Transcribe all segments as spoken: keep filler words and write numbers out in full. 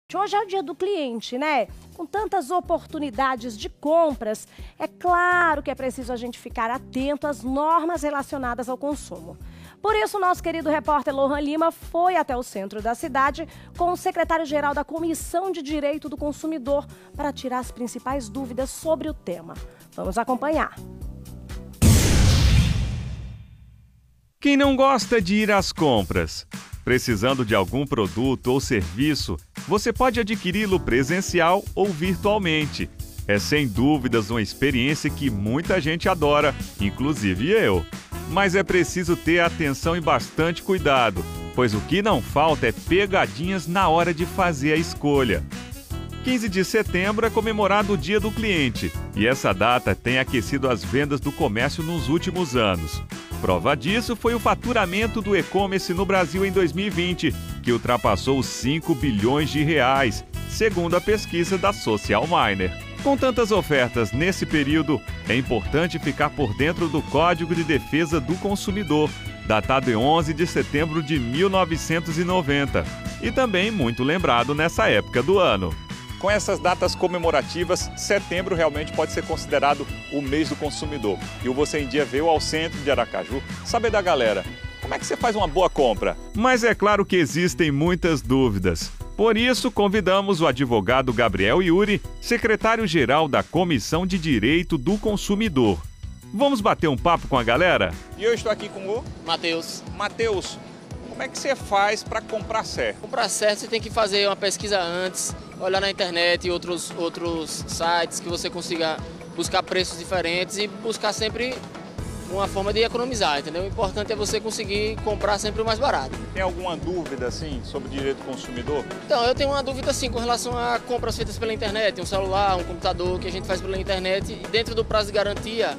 Hoje é o dia do cliente, né? Com tantas oportunidades de compras, é claro que é preciso a gente ficar atento às normas relacionadas ao consumo. Por isso, nosso querido repórter Lohan Lima foi até o centro da cidade com o secretário-geral da Comissão de Direito do Consumidor para tirar as principais dúvidas sobre o tema. Vamos acompanhar. Quem não gosta de ir às compras? Precisando de algum produto ou serviço, você pode adquiri-lo presencial ou virtualmente. É sem dúvidas uma experiência que muita gente adora, inclusive eu. Mas é preciso ter atenção e bastante cuidado, pois o que não falta é pegadinhas na hora de fazer a escolha. quinze de setembro é comemorado o Dia do Cliente e essa data tem aquecido as vendas do comércio nos últimos anos. Prova disso foi o faturamento do e-commerce no Brasil em dois mil e vinte, que ultrapassou os cinco bilhões de reais, segundo a pesquisa da Social Miner. Com tantas ofertas nesse período, é importante ficar por dentro do Código de Defesa do Consumidor, datado em onze de setembro de mil novecentos e noventa, e também muito lembrado nessa época do ano. Com essas datas comemorativas, setembro realmente pode ser considerado o mês do consumidor. E o Você em Dia veio ao centro de Aracaju saber da galera, como é que você faz uma boa compra? Mas é claro que existem muitas dúvidas. Por isso, convidamos o advogado Gabriel Iuri, secretário-geral da Comissão de Direito do Consumidor. Vamos bater um papo com a galera? E eu estou aqui com o Matheus. Matheus, como é que você faz para comprar certo? Comprar certo você tem que fazer uma pesquisa antes, olhar na internet e outros, outros sites que você consiga buscar preços diferentes e buscar sempre uma forma de economizar, entendeu? O importante é você conseguir comprar sempre o mais barato. Tem alguma dúvida, assim, sobre direito do consumidor? Então, eu tenho uma dúvida, sim, com relação a compras feitas pela internet, um celular, um computador que a gente faz pela internet e dentro do prazo de garantia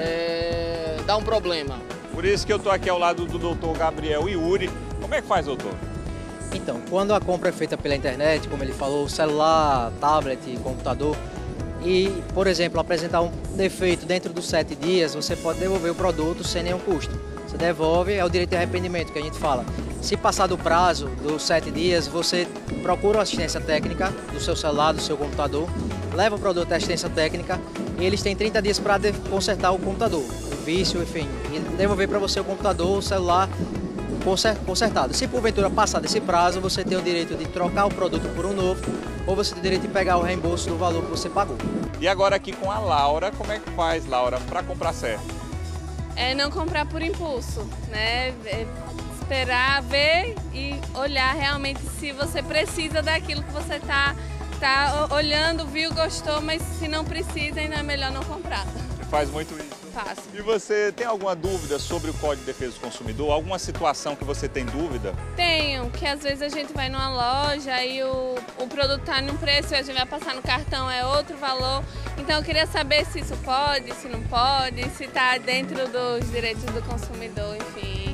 é, dá um problema. Por isso que eu estou aqui ao lado do doutor Gabriel Iuri. Como é que faz, doutor? Então, quando a compra é feita pela internet, como ele falou, celular, tablet, computador, e, por exemplo, apresentar um defeito dentro dos sete dias, você pode devolver o produto sem nenhum custo. Você devolve, é o direito de arrependimento que a gente fala. Se passar do prazo dos sete dias, você procura a assistência técnica do seu celular, do seu computador, leva o produto à assistência técnica e eles têm trinta dias para consertar o computador, o vício, enfim, e devolver para você o computador, o celular consertado. Se porventura passar desse prazo, você tem o direito de trocar o produto por um novo ou você tem o direito de pegar o reembolso do valor que você pagou. E agora aqui com a Laura, como é que faz, Laura, para comprar certo? É não comprar por impulso, né? É esperar, ver e olhar realmente se você precisa daquilo que você está tá olhando, viu, gostou, mas se não precisa, ainda é melhor não comprar. Você faz muito isso? Faço. E você tem alguma dúvida sobre o Código de Defesa do Consumidor? Alguma situação que você tem dúvida? Tenho, que às vezes a gente vai numa loja e o, o produto está num preço e a gente vai passar no cartão, é outro valor. Então eu queria saber se isso pode, se não pode, se está dentro dos direitos do consumidor, enfim.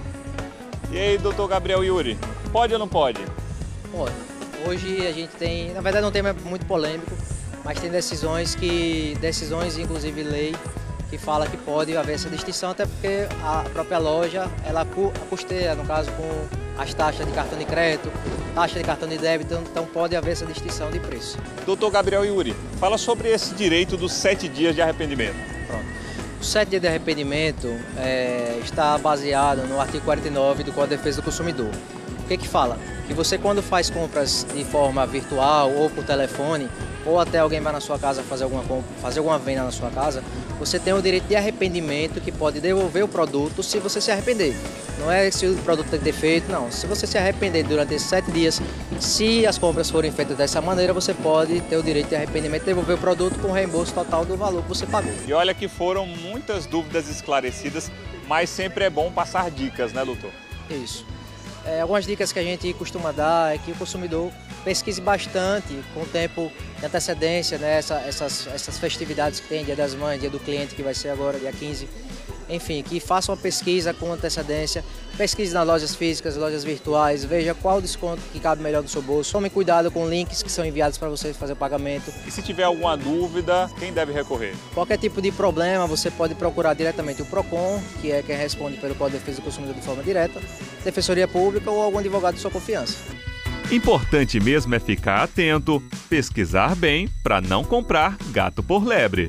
E aí, doutor Gabriel Iuri, pode ou não pode? Pode. Hoje a gente tem, na verdade não tem muito polêmico, mas tem decisões que, decisões inclusive lei, que fala que pode haver essa distinção, até porque a própria loja, ela custeia, no caso, com as taxas de cartão de crédito, taxa de cartão de débito, então pode haver essa distinção de preço. doutor Gabriel Iuri, fala sobre esse direito dos sete dias de arrependimento. Pronto. O sete dias de arrependimento é, está baseado no artigo quarenta e nove do Código de Defesa do Consumidor. O que que fala? Que você, quando faz compras de forma virtual ou por telefone, ou até alguém vai na sua casa fazer alguma compra, fazer alguma venda na sua casa, você tem o direito de arrependimento que pode devolver o produto se você se arrepender. Não é se o produto tem defeito, não. Se você se arrepender durante esses sete dias, se as compras forem feitas dessa maneira, você pode ter o direito de arrependimento e devolver o produto com reembolso total do valor que você pagou. E olha que foram muitas dúvidas esclarecidas, mas sempre é bom passar dicas, né, doutor? Isso. É, algumas dicas que a gente costuma dar é que o consumidor pesquise bastante, com tempo de antecedência, né, essa, essas, essas festividades que tem, Dia das Mães, Dia do Cliente, que vai ser agora, dia quinze. Enfim, que faça uma pesquisa com antecedência, pesquise nas lojas físicas, lojas virtuais, veja qual desconto que cabe melhor no seu bolso. Tome cuidado com links que são enviados para você fazer o pagamento. E se tiver alguma dúvida, quem deve recorrer? Qualquer tipo de problema, você pode procurar diretamente o PROCON, que é quem responde pelo Código de Defesa do Consumidor de forma direta, Defensoria Pública ou algum advogado de sua confiança. Importante mesmo é ficar atento, pesquisar bem para não comprar gato por lebre.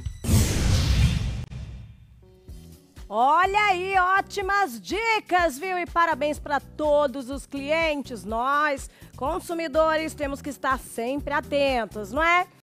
Olha aí, ótimas dicas, viu? E parabéns para todos os clientes. Nós, consumidores, temos que estar sempre atentos, não é?